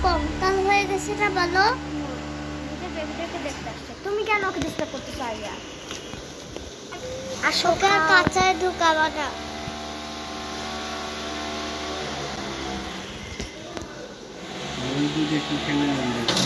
কম কাল হয়ে গেছে না বলো নিজের বেবিটাকে দেখতে আসছে তুমি কেন ওকে ডিস্টার্ব করতে চাইয়া আসো ওকে কাঁচায় ঢুকাবা না ওই যে কি খেলে